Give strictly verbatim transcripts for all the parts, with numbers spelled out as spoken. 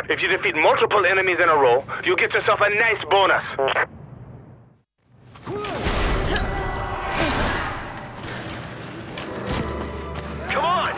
If you defeat multiple enemies in a row, you'll get yourself a nice bonus. Come on!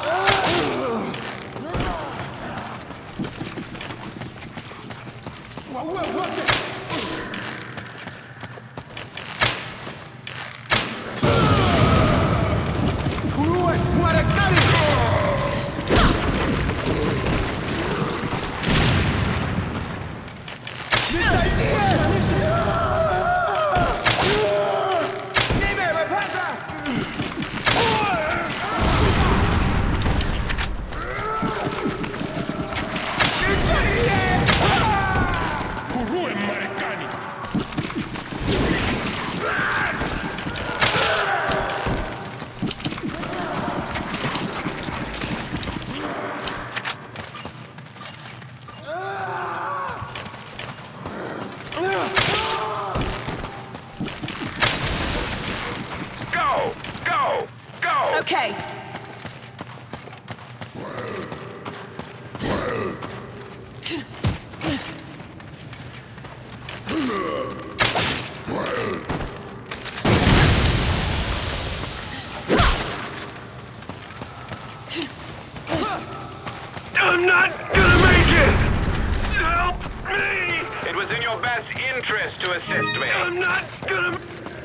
Okay. I'm not gonna make it! Help me! It was in your best interest to assist me. I'm not gonna...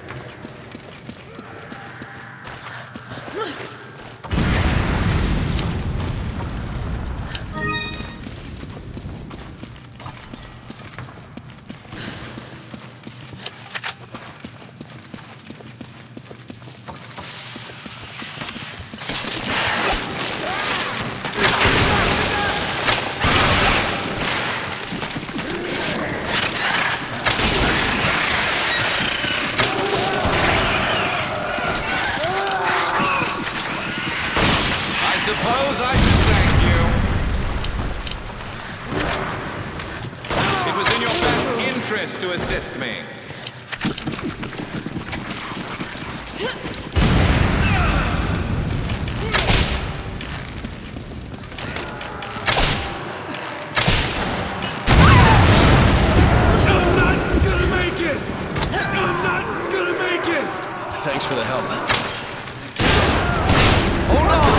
Suppose I should thank you. It was in your best interest to assist me. I'm not gonna make it! I'm not gonna make it! Thanks for the help, man. Hold on!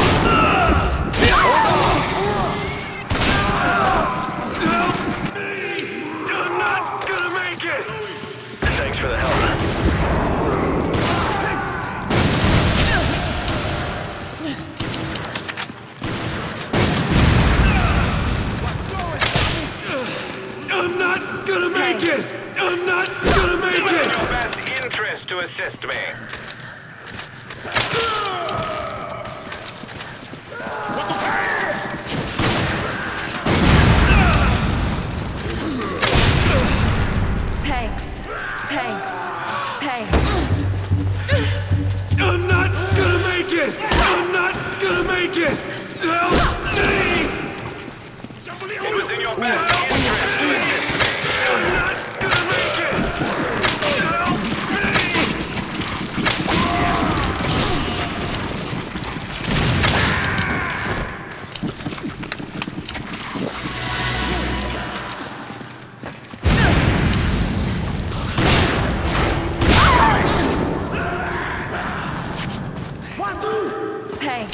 Thanks for the help. I'm not gonna make it! I'm not gonna make it! It's in your best interest to assist me. Thanks. Thanks. Thanks. I'm not gonna make it! I'm not gonna make it! Help me! It was in your best interest to assist me. I'm not gonna make it! Help Thanks.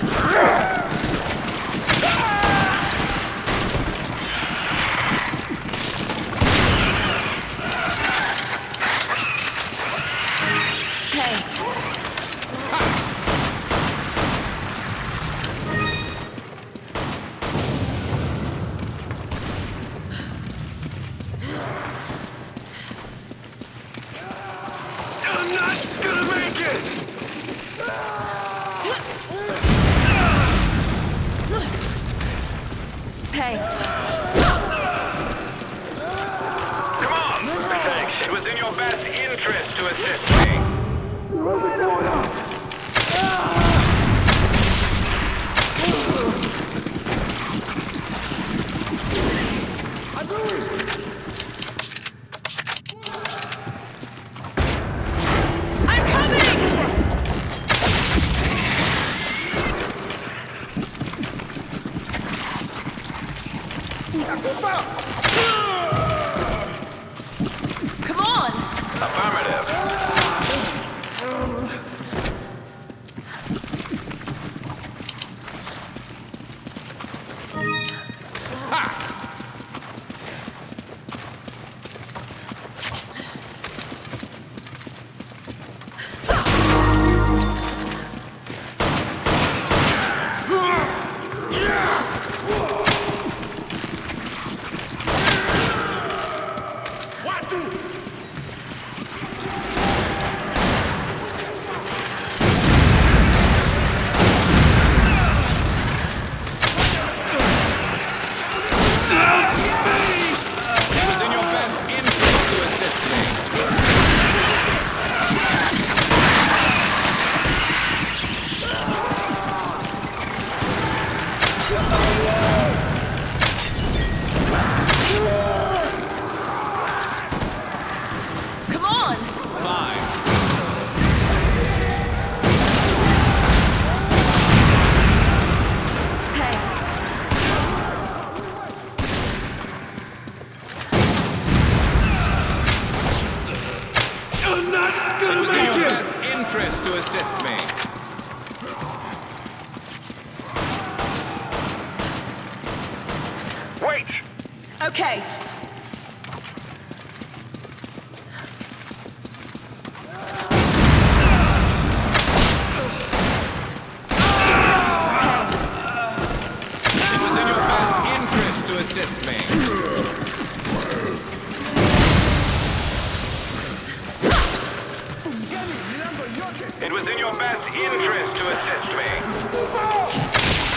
I'm not gonna make it! Thanks. Come on! Thanks. It was in your best interest to assist me. What's going on? I'm going! I'm Come on! Affirmative. Come on! Five. Thanks. You're not gonna It was in make your it! best interest to assist me. Wait! Okay. Thanks. It was in your best interest to assist me. It was in your best interest to assist me.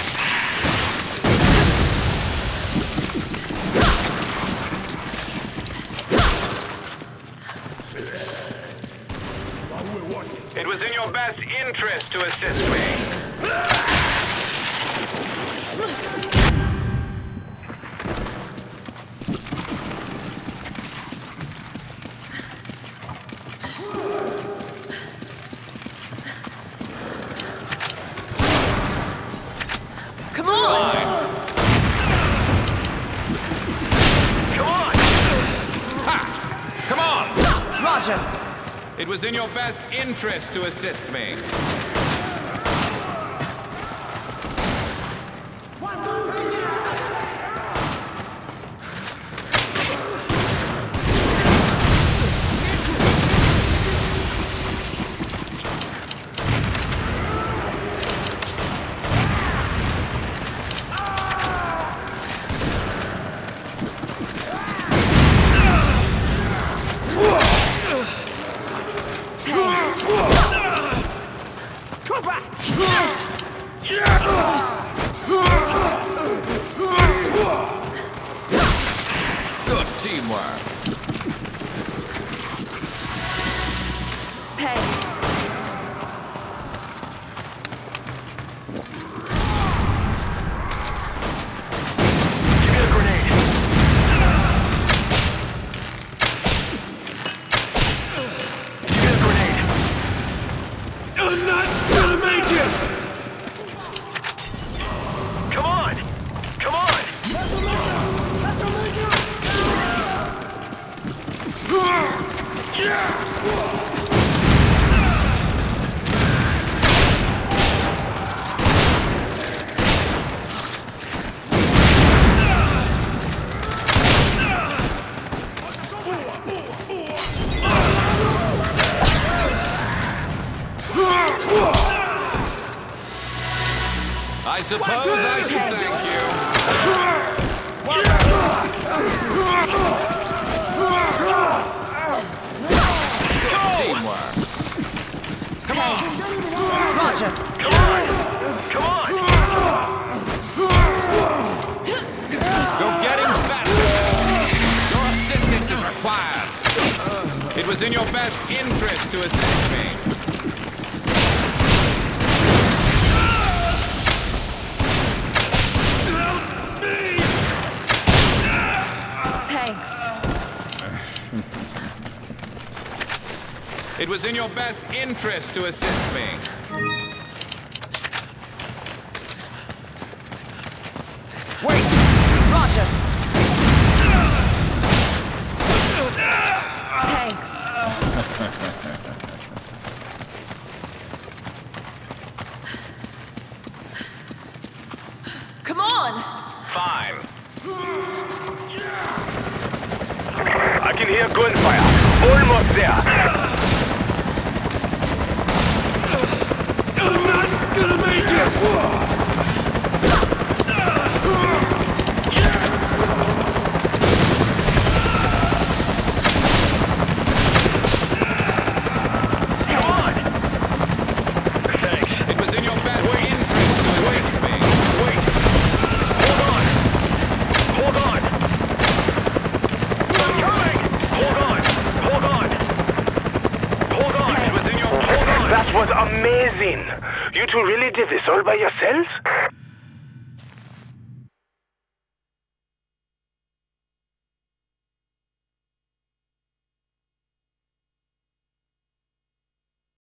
It was in your best interest to assist me. Come on! Come on! Ha! Come on! Roger. It was in your best interest to assist me. Good teamwork. Thanks. Give me a grenade. Give me a grenade. You're not gonna make it! Come on! Come on! I suppose I should thank you. Good teamwork. Come on. Roger. Come on! Come on! You're getting better. Your assistance is required. It was in your best interest to assist me. Thanks. It was in your best interest to assist me. Wait. Roger. can hear gunfire. Almost there. I'm not gonna make it! That was amazing! You two really did this all by yourselves?